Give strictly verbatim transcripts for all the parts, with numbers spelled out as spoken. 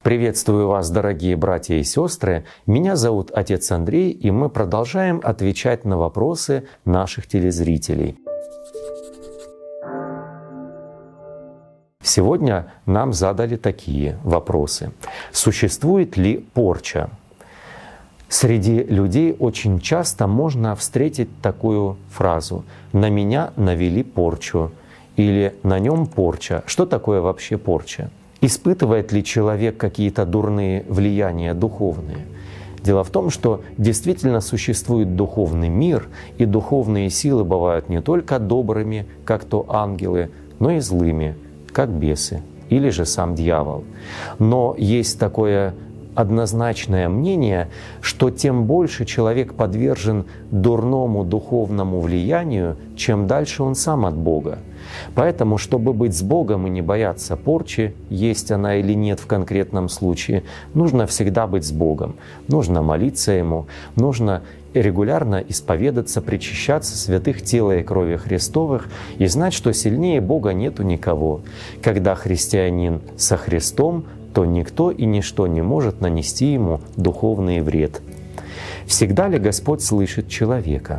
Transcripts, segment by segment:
Приветствую вас, дорогие братья и сестры. Меня зовут отец Андрей, и мы продолжаем отвечать на вопросы наших телезрителей. Сегодня нам задали такие вопросы. Существует ли порча? Среди людей очень часто можно встретить такую фразу «на меня навели порчу» или «на нем порча». Что такое вообще порча? Испытывает ли человек какие-то дурные влияния духовные? Дело в том, что действительно существует духовный мир, и духовные силы бывают не только добрыми, как то ангелы, но и злыми, как бесы или же сам дьявол. Но есть такое однозначное мнение, что тем больше человек подвержен дурному духовному влиянию, чем дальше он сам от Бога. Поэтому, чтобы быть с Богом и не бояться порчи, есть она или нет в конкретном случае, нужно всегда быть с Богом. Нужно молиться Ему, нужно регулярно исповедаться, причащаться святых тела и крови Христовых и знать, что сильнее Бога нету никого. Когда христианин со Христом, то никто и ничто не может нанести ему духовный вред. Всегда ли Господь слышит человека?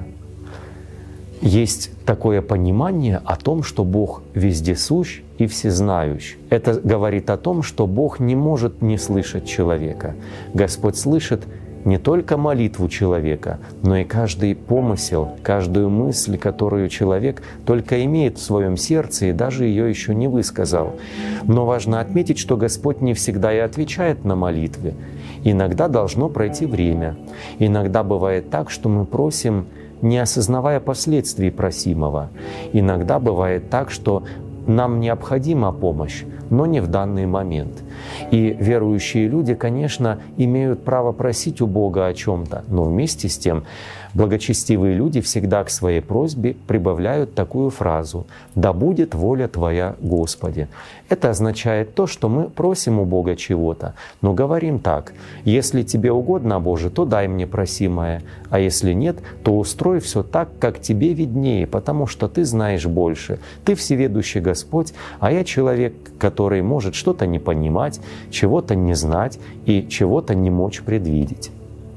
Есть такое понимание о том, что Бог вездесущ и всезнающ. Это говорит о том, что Бог не может не слышать человека. Господь слышит не только молитву человека, но и каждый помысел, каждую мысль, которую человек только имеет в своем сердце и даже ее еще не высказал. Но важно отметить, что Господь не всегда и отвечает на молитвы. Иногда должно пройти время. Иногда бывает так, что мы просим, не осознавая последствий просимого. Иногда бывает так, что нам необходима помощь, но не в данный момент. И верующие люди, конечно, имеют право просить у Бога о чем-то, но вместе с тем благочестивые люди всегда к своей просьбе прибавляют такую фразу «Да будет воля Твоя, Господи». Это означает то, что мы просим у Бога чего-то, но говорим так: «Если Тебе угодно, Боже, то дай мне просимое, а если нет, то устрой все так, как Тебе виднее, потому что Ты знаешь больше. Ты всеведущий Господь, а я человек, который может что-то не понимать, чего-то не знать и чего-то не мочь предвидеть».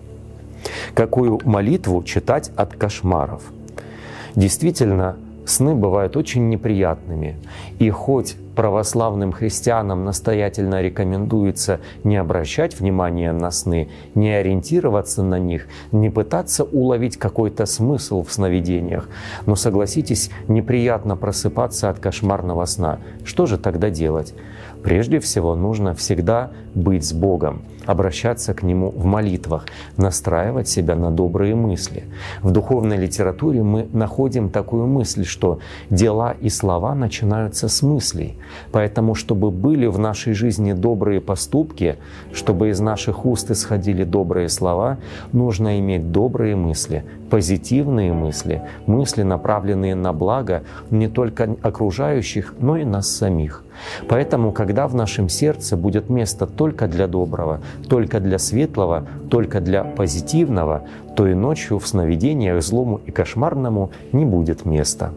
Какую молитву читать от кошмаров? Действительно, сны бывают очень неприятными. И хоть православным христианам настоятельно рекомендуется не обращать внимания на сны, не ориентироваться на них, не пытаться уловить какой-то смысл в сновидениях, но, согласитесь, неприятно просыпаться от кошмарного сна. Что же тогда делать? Прежде всего, нужно всегда быть с Богом, обращаться к Нему в молитвах, настраивать себя на добрые мысли. В духовной литературе мы находим такую мысль, что дела и слова начинаются с мыслей. Поэтому, чтобы были в нашей жизни добрые поступки, чтобы из наших уст исходили добрые слова, нужно иметь добрые мысли, позитивные мысли, мысли, направленные на благо не только окружающих, но и нас самих. Поэтому, когда в нашем сердце будет место только для доброго, только для светлого, только для позитивного, то и ночью в сновидениях злому и кошмарному не будет места.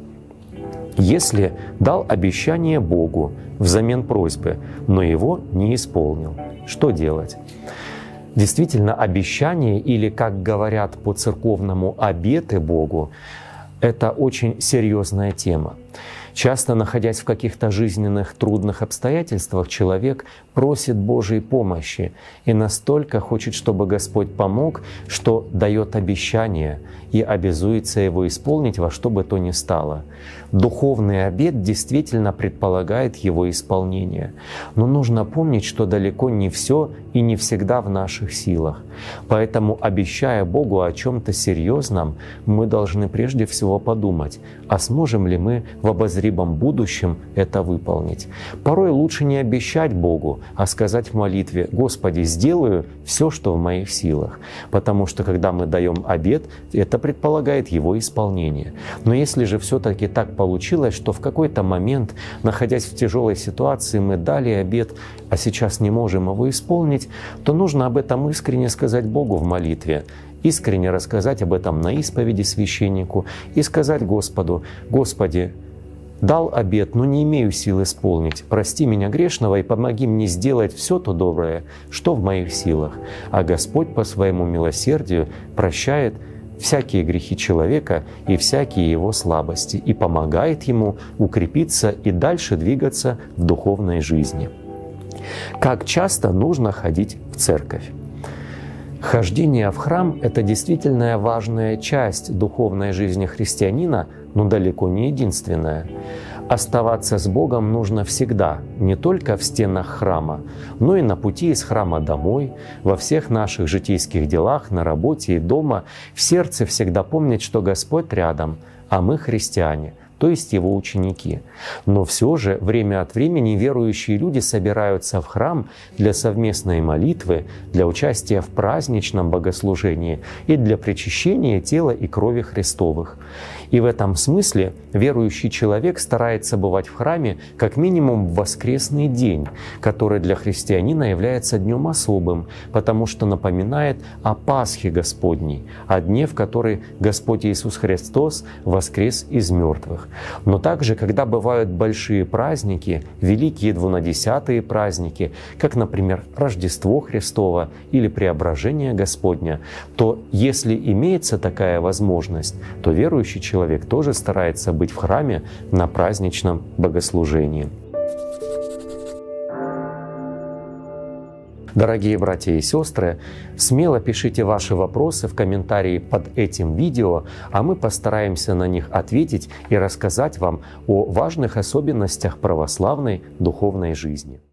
Если дал обещание Богу взамен просьбы, но его не исполнил, что делать? Действительно, обещание или, как говорят по-церковному, обеты Богу — это очень серьезная тема. Часто, находясь в каких-то жизненных трудных обстоятельствах, человек просит Божьей помощи и настолько хочет, чтобы Господь помог, что дает обещание и обязуется его исполнить во что бы то ни стало. Духовный обет действительно предполагает его исполнение. Но нужно помнить, что далеко не все и не всегда в наших силах. Поэтому, обещая Богу о чем-то серьезном, мы должны прежде всего подумать, а сможем ли мы в обозримом будущем это выполнить. Порой лучше не обещать Богу, а сказать в молитве: «Господи, сделаю все, что в моих силах». Потому что, когда мы даем обет, это предполагает его исполнение. Но если же все-таки так получилось, что в какой-то момент, находясь в тяжелой ситуации, мы дали обет, а сейчас не можем его исполнить, то нужно об этом искренне сказать Богу в молитве. Искренне рассказать об этом на исповеди священнику и сказать Господу: «Господи, Дал обет, но не имею сил исполнить. Прости меня грешного и помоги мне сделать все то доброе, что в моих силах. А Господь по своему милосердию прощает всякие грехи человека и всякие его слабости и помогает ему укрепиться и дальше двигаться в духовной жизни. Как часто нужно ходить в церковь? Хождение в храм — это действительно важная часть духовной жизни христианина, но далеко не единственная. Оставаться с Богом нужно всегда, не только в стенах храма, но и на пути из храма домой, во всех наших житейских делах, на работе и дома. В сердце всегда помнить, что Господь рядом, а мы христиане, то есть Его ученики. Но все же время от времени верующие люди собираются в храм для совместной молитвы, для участия в праздничном богослужении и для причащения тела и крови Христовых. И в этом смысле верующий человек старается бывать в храме как минимум в воскресный день, который для христианина является днем особым, потому что напоминает о Пасхе Господней, о дне, в который Господь Иисус Христос воскрес из мертвых. Но также, когда бывают большие праздники, великие двунадесятые праздники, как, например, Рождество Христово или Преображение Господня, то если имеется такая возможность, то верующий человек Человек тоже старается быть в храме на праздничном богослужении. Дорогие братья и сестры, смело пишите ваши вопросы в комментарии под этим видео, а мы постараемся на них ответить и рассказать вам о важных особенностях православной духовной жизни.